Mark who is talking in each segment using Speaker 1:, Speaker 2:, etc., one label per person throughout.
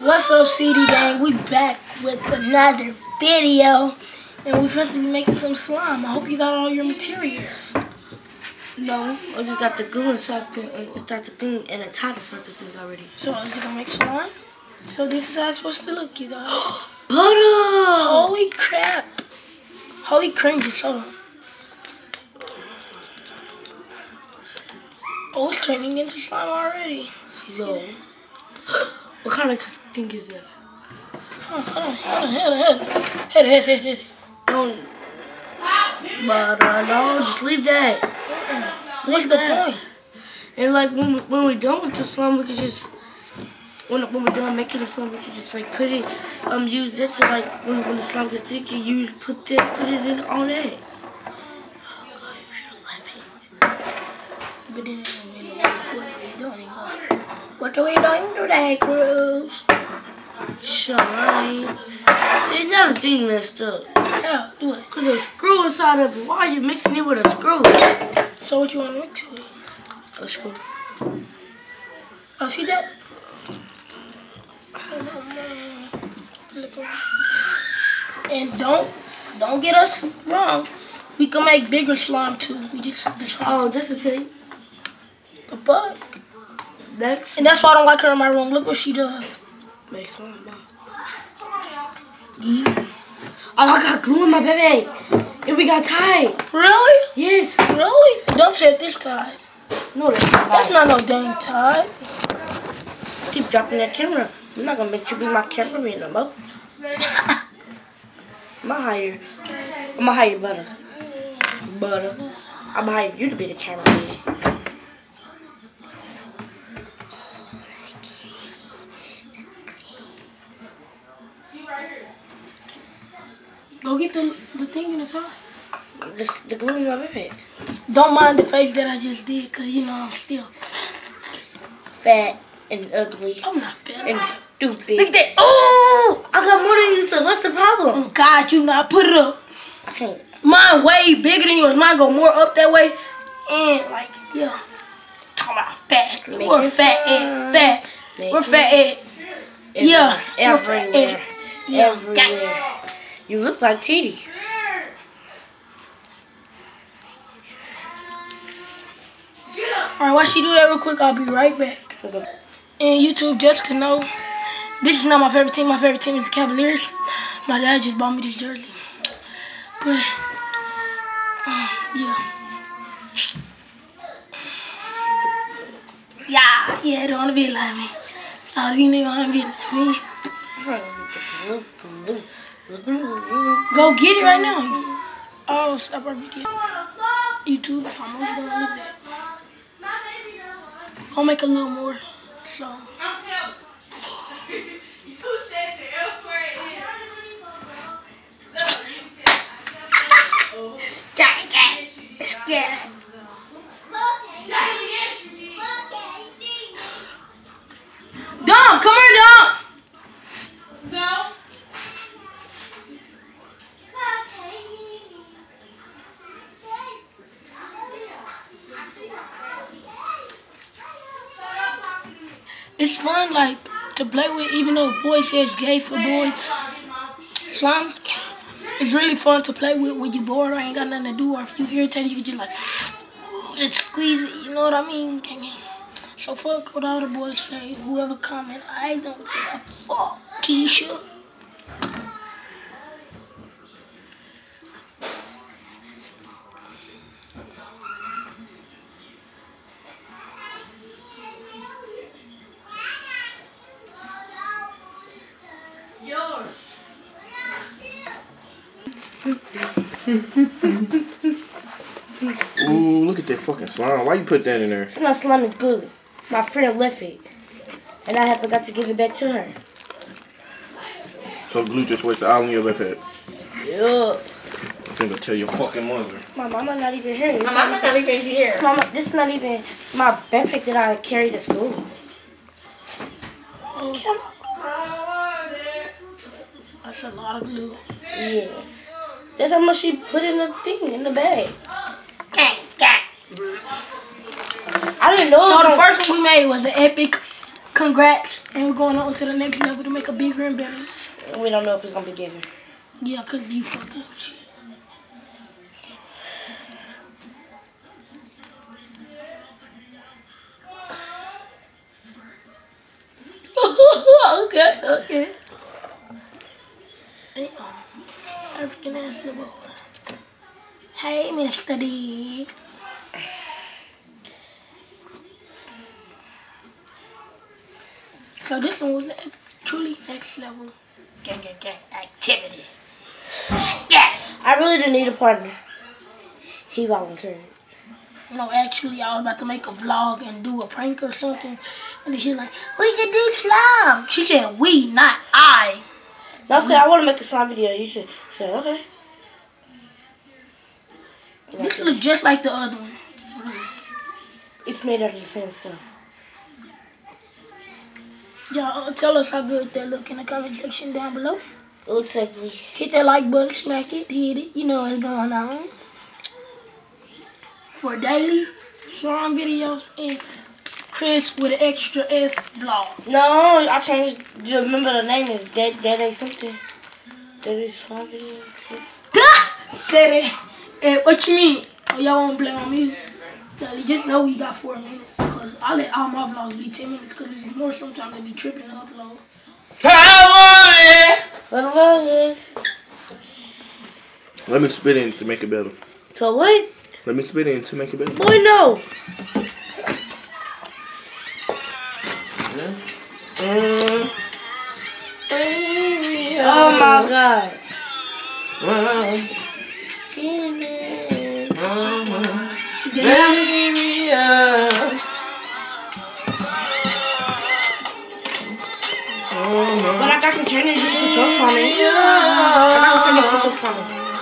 Speaker 1: What's up, CD gang? We back with another video, and we're supposed to be making some slime. I hope you got all your materials.
Speaker 2: No, I just got the glue inside the thing, and the top inside the thing already.
Speaker 1: So is it gonna make slime? So this is how it's supposed to look, you guys.
Speaker 2: Butter!
Speaker 1: Holy crap! Holy cringes! Hold on. Oh, it's turning into slime already.
Speaker 2: No. What kind of thing is that?
Speaker 1: Hold on. Head.
Speaker 2: Don't. But no, just leave that.
Speaker 1: What's the point?
Speaker 2: And like when we're done with the slime, we could just when we're done making the slime, we could just like put it use this to like when the slime gets sticky, put it in on that. Oh God, you should have left it.
Speaker 1: But then it don't mean no way for what we're doing. What are we doing today, Cruz?
Speaker 2: Shine. See, another thing messed up.
Speaker 1: Yeah, do it.
Speaker 2: Cause there's a screw inside of it. Why are you mixing it with a screw?
Speaker 1: So what you want to mix it with?
Speaker 2: A screw.
Speaker 1: Oh, see that? And don't get us wrong. We can make bigger slime too. We just
Speaker 2: Oh, just to tell you.
Speaker 1: The bug.
Speaker 2: Next.
Speaker 1: And that's why I don't like her in my room. Look what she does.
Speaker 2: Make slime. Yeah. Oh, I got glue in my baby. And we got tied.
Speaker 1: Really?
Speaker 2: Yes.
Speaker 1: Really? Don't say this tie.
Speaker 2: No, that's
Speaker 1: not no dang tie.
Speaker 2: Keep dropping that camera. I'm not gonna make you be my cameraman no more. I'm gonna hire Butter. I'm gonna hire you to be the cameraman.
Speaker 1: Go get the thing in the tie.
Speaker 2: The glue in my baby.
Speaker 1: Don't mind the face that I just did, cause you know I'm still
Speaker 2: fat and ugly.
Speaker 1: I'm not fat.
Speaker 2: And stupid. Look at that. Oh, I got more than you, so what's the problem?
Speaker 1: Oh God, you not put it up.
Speaker 2: I can't.
Speaker 1: Mine way bigger than yours. Mine go more up that way. And like, yeah. Talking about fat. We're fat Ed. We're fat Ed. Yeah.
Speaker 2: Everywhere.
Speaker 1: Yeah.
Speaker 2: Everywhere. You look like Titi.
Speaker 1: Alright, while she do that real quick, I'll be right back.
Speaker 2: Okay.
Speaker 1: And YouTube, just to know, this is not my favorite team. My favorite team is the Cavaliers. My dad just bought me this jersey. But, yeah. Yeah, don't want to be like me. I don't even want to be like me. Go get it right now. Oh, stop our video. YouTube, if I'm almost done, look at that. I'll make a little more. So. Scared. Dom, come here, Dom. No. It's fun, like, to play with, even though boys say it's gay for boys. Slime. It's really fun to play with when you're bored or ain't got nothing to do, or if you irritated, you can just like, just squeeze it, you know what I mean? So fuck what all the boys say, whoever comment, I don't give a fuck, Keisha.
Speaker 3: Ooh, look at that fucking slime. Why you put that in there?
Speaker 2: It's not slime, it's glue. My friend left it. And I forgot to give it back to her.
Speaker 3: So glue just wasted all in your backpack?
Speaker 2: Yeah.
Speaker 3: I'm finna tell your fucking mother.
Speaker 2: My mama not even here.
Speaker 1: My mama not even here.
Speaker 2: Mama, this is not even my backpack that I carry to school.
Speaker 1: Oh. That's a lot of glue.
Speaker 2: Yes. That's how much she put in the thing, in the bag. I didn't know.
Speaker 1: So the first one we made was an epic congrats, and we're going on to the next level to make a bigger and better.
Speaker 2: We don't know if it's gonna be bigger.
Speaker 1: Yeah, cause you fucked up shit. Okay. Hey, African ass little boy. Hey, Mr. D. So this one was truly next level gang activity. Yeah.
Speaker 2: I really didn't need a partner. He volunteered.
Speaker 1: No, actually, I was about to make a vlog and do a prank or something. And then she's like, we can do slime. She said, we, not I.
Speaker 2: No, I said, I want to make a slime video. You said, okay.
Speaker 1: This looks just like the other one.
Speaker 2: It's made out of the same stuff.
Speaker 1: Y'all tell us how good that look in the comment section down below.
Speaker 2: It looks like we...
Speaker 1: Hit that like button, smack it, hit it. You know what's going on. For daily slime videos and Chris with an extra S vlog.
Speaker 2: No, I changed. You remember the name is Daddy something. Daddy slime video.
Speaker 1: Daddy. What you mean? Oh, y'all won't play on me? Daddy, just know we got 4 minutes. Because I let all my vlogs be 10 minutes because it's more sometimes they be tripping to upload.
Speaker 2: I love it.
Speaker 3: Let me spit in to make it better.
Speaker 2: So what?
Speaker 3: Let me spit in to make it better.
Speaker 2: Boy, no. Oh my God. But I got containers to put your phone in. I got containers to put your phone in.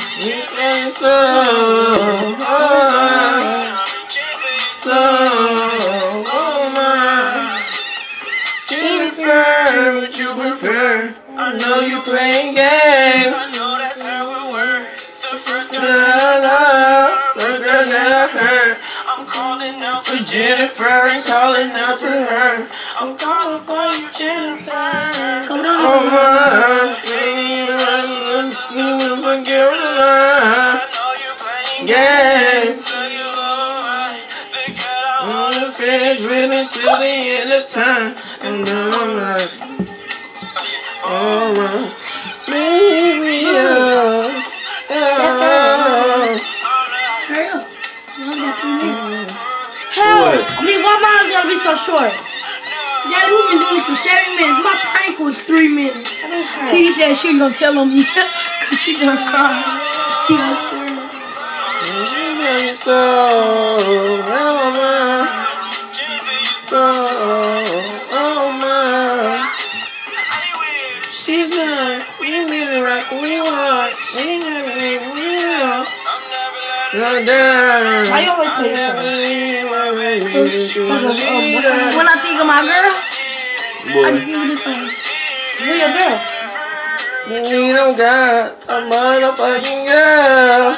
Speaker 3: Jennifer, would you prefer? I know you playing games. I know that's how it works. The first girl that I love, first girl that I heard. I'm calling out for Jennifer and calling out to her. I'm calling for you, Jennifer.
Speaker 1: Come on.
Speaker 3: Really till the end of time, and then I'm like, alright, baby,
Speaker 1: Hurry up. You only got 3 minutes.
Speaker 2: Hell, I mean, why mine's gonna be so short?
Speaker 1: Daddy, we've been doing this for 7 minutes. My prank was 3 minutes. T said she was gonna tell on me because she gonna cry. She gonna scream.
Speaker 3: Oh my, she's not, we really rock, we want, we never leave, we will.
Speaker 2: Why you always say that?
Speaker 1: When I think of my girl, I give you this song.
Speaker 2: Who your girl?
Speaker 3: We don't got a motherfucking girl.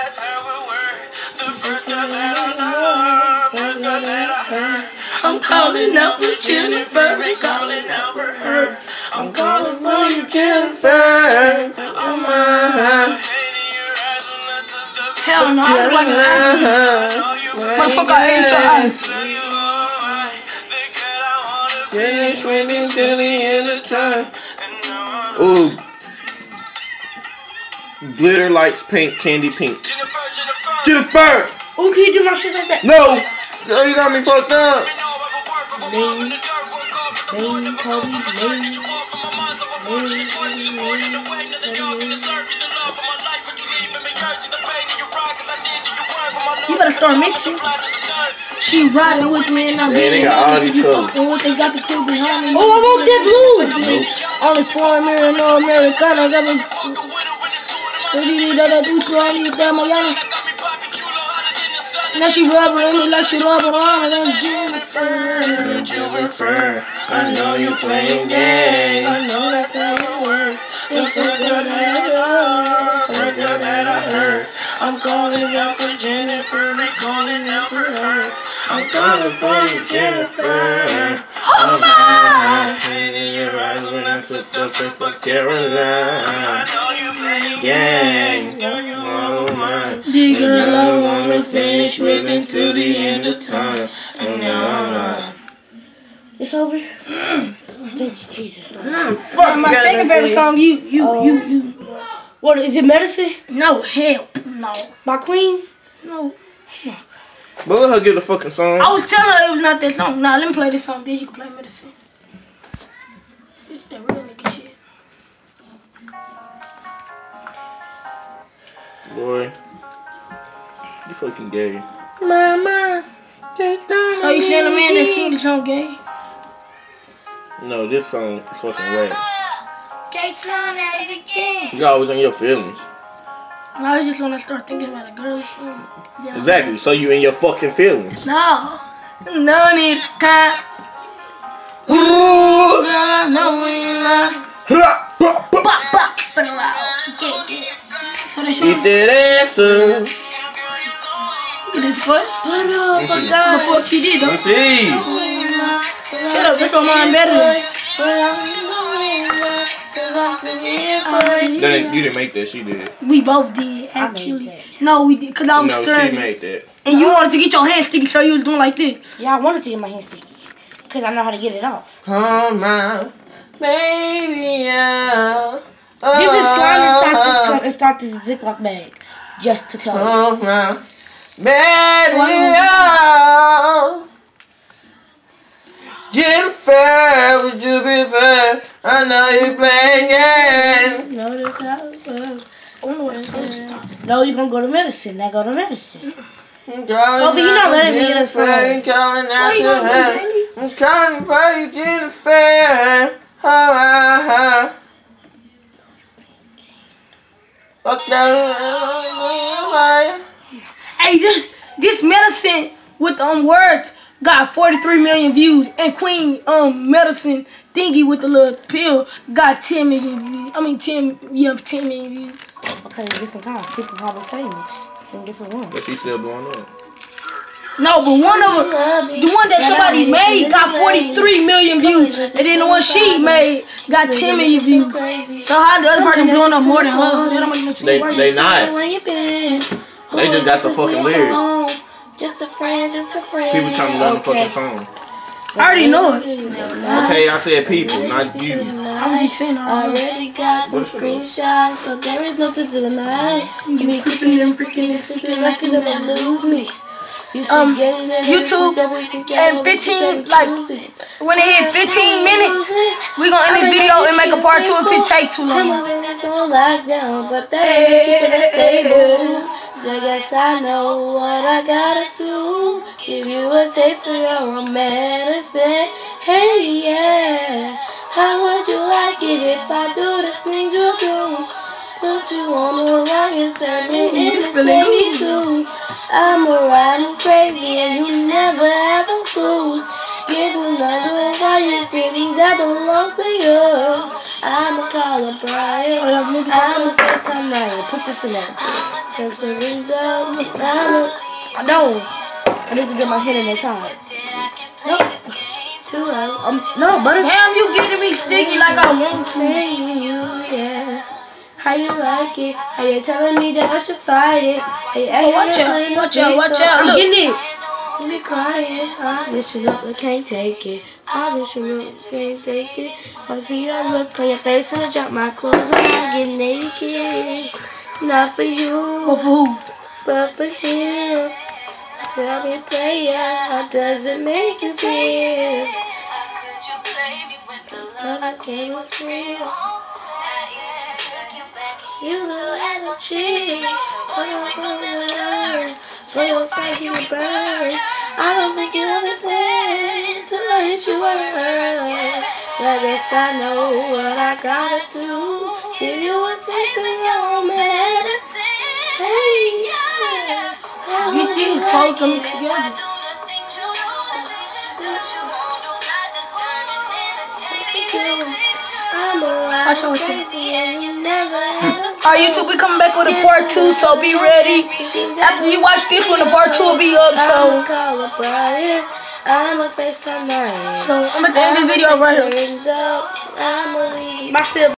Speaker 3: I'm calling out for Jennifer and calling out for her. I'm calling for you, Jennifer. Oh my.
Speaker 1: Hell no, I look like an asshole. Motherfucker, I ate your eyes.
Speaker 3: Finish waiting till the end of time. Ooh. Glitter lights paint candy pink. Jennifer!
Speaker 2: Oh, can you do my shit like that?
Speaker 3: No! Girl, you got me fucked up.
Speaker 1: You better start mixing. She riding with me and I'm
Speaker 3: they got all these colors.
Speaker 1: They got the crew behind me.
Speaker 2: Oh, I want that blue.
Speaker 1: Only 4 million, no Americana. Got me. Now she rubbing me like she rubbing around and Jennifer.
Speaker 3: Jennifer, I know you playing games. I know that's how it works. The first girl that I heard. I'm calling out for Jennifer, they calling out for her. I'm calling for you, Jennifer.
Speaker 1: Oh my
Speaker 3: and I flipped up and fucked Caroline. I know you playing games, girl, you on mine.
Speaker 1: The girl
Speaker 3: I wanna finish with until the end of time. And now I'm not.
Speaker 2: It's over. Thank you, Jesus.
Speaker 1: My second favorite song, you.
Speaker 2: What is it? Medicine?
Speaker 1: No, hell, no.
Speaker 2: By Queen?
Speaker 1: No.
Speaker 3: But let her get the fucking song.
Speaker 1: I was telling her it was not that song. Nah, let me play this song, then you can play Medicine. This is that real nigga shit.
Speaker 3: Boy, you fucking gay.
Speaker 2: Mama.
Speaker 1: So you saying a man that sing the song gay?
Speaker 3: No, this song is fucking whack.
Speaker 1: Jason at it again.
Speaker 3: You always in your feelings.
Speaker 1: I was just when I start thinking about a girl or something. Yeah.
Speaker 3: Exactly. So you in your fucking feelings.
Speaker 1: No. No need to cry. Girl, I know when you lie. Bop, bop, but around.
Speaker 3: Eat that ass up.
Speaker 1: You did first? Before she did,
Speaker 3: Let me
Speaker 1: though.
Speaker 3: see.
Speaker 1: Shut up, that's what mine better.
Speaker 3: You didn't make that. She did.
Speaker 1: We both did, actually.
Speaker 2: that.
Speaker 1: No, we did, because I was
Speaker 3: No,
Speaker 1: stirring
Speaker 3: she
Speaker 1: it.
Speaker 3: made that.
Speaker 1: And you wanted to get your hands sticky, so you was doing like this.
Speaker 2: Yeah, I wanted to get my hands sticky. Because I know how to get it off.
Speaker 3: Oh my baby, yeah.
Speaker 2: This is slime inside this Ziploc bag. Just to tell you.
Speaker 3: Oh my baby, yeah. Jennifer, would you be there? I know you playing games.
Speaker 2: No, that's not.
Speaker 1: I don't know what the song is.
Speaker 2: No, you're going to go to medicine. Now go to medicine.
Speaker 3: I'm calling
Speaker 2: Kobe, you're not
Speaker 3: out
Speaker 2: letting me get a
Speaker 3: Jennifer,
Speaker 2: phone.
Speaker 3: I'm calling out
Speaker 1: What you
Speaker 3: your
Speaker 1: gonna do,
Speaker 3: head.
Speaker 1: baby?
Speaker 3: I'm calling for you, Jennifer. Oh,
Speaker 1: Hey, this Medicine with words got 43 million views, and Queen Medicine thingy with the little pill got 10 million views. I mean 10 million views.
Speaker 2: Okay, different kinds. People probably saying it from different ones.
Speaker 3: But she's still doing that.
Speaker 1: No, but one of them, the one that somebody made got 43 million views, and then the one she made got 10 million views. So how the other person blowing up more than her? That don't make no sense.
Speaker 3: They not. They just got the fucking lyrics.
Speaker 4: Just a friend, just a friend.
Speaker 3: People trying to learn the fucking song.
Speaker 1: I already know it.
Speaker 3: Okay, I said people, not you.
Speaker 1: I was just saying I already.
Speaker 4: Already got the screenshot, so there is no to deny. You be clicking and freaking and secret like you never lose me.
Speaker 1: YouTube and 15, like, when it hit 15 minutes, we gonna end this video and make a part 2 if it take too long.
Speaker 4: Don't lock down, but that ain't keeping it stable. So guess I know what I gotta do. Give you a taste of your own medicine. Hey, yeah. How would you like it if I do the things you do? Put you on the longest sermon in the TV too. I'm a riding crazy and you never have a clue. Give another why you feeling that belongs to you. I'ma call a Brian. I'ma say something right. Put this in there.
Speaker 2: I know. I need to get my head in the time. No, but
Speaker 1: Damn, you getting me sticky like I want to.
Speaker 4: Yeah. How you like it? How you telling me that I should fight it? Hey,
Speaker 1: Watch out, watch out, watch out.
Speaker 2: I'm
Speaker 1: Look.
Speaker 2: getting it.
Speaker 4: You be crying. I wish you look, I can't take it. I wish you look, I can't take it. I see that look on your face and I drop my clothes and I get naked. Not for you,
Speaker 1: But for who?
Speaker 4: but for him. Tell me, player, how does it make you feel? How could you play me with the love I gave was real? You still had no cheek. Boy, you ain't gonna never learn. Boy, your fight, you would burn. I don't think you understand till I hit you where it hurts. So I guess I know what I gotta do. Give you a taste of your own medicine. Hey, yeah. How
Speaker 1: You
Speaker 4: would
Speaker 1: think
Speaker 4: you
Speaker 1: so
Speaker 4: like
Speaker 1: coming
Speaker 4: it if I
Speaker 1: together?
Speaker 4: do the things you do? That you won't do, not disturbing, entertaining you. I'm a
Speaker 1: Watch
Speaker 4: ride
Speaker 1: out,
Speaker 4: crazy and you never have.
Speaker 1: Alright, YouTube, we coming back with a part 2, so be ready. After you watch this one, the part 2 will be up, so.
Speaker 4: Call a Brian. I'ma FaceTime mine.
Speaker 1: So I'm gonna end this video right here.
Speaker 4: I'ma leave.
Speaker 2: My